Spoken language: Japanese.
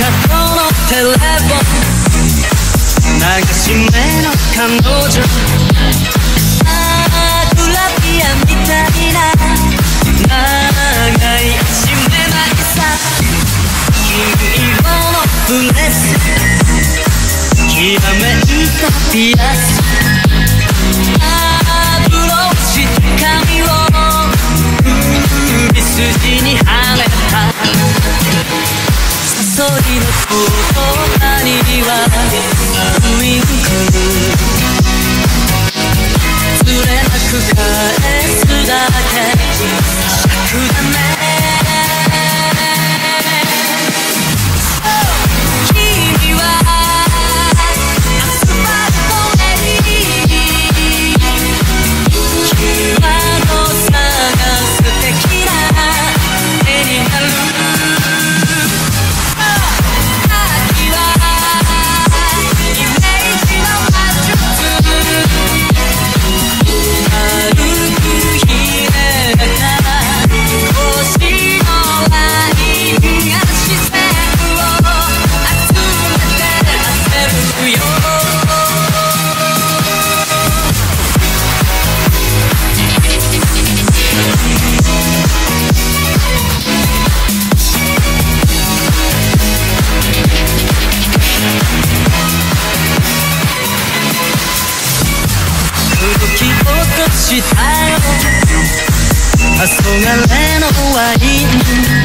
とのテレフォン流し目の彼女グラビアみたいな長い足めまいさ金色のブレスきらめいたピアスブローチ髪を首筋にはめたそりの言葉にはウインクずれなく返すだけ尺だね君はアスファルトへ際の差が素敵な絵になるしたよ黄昏のワイン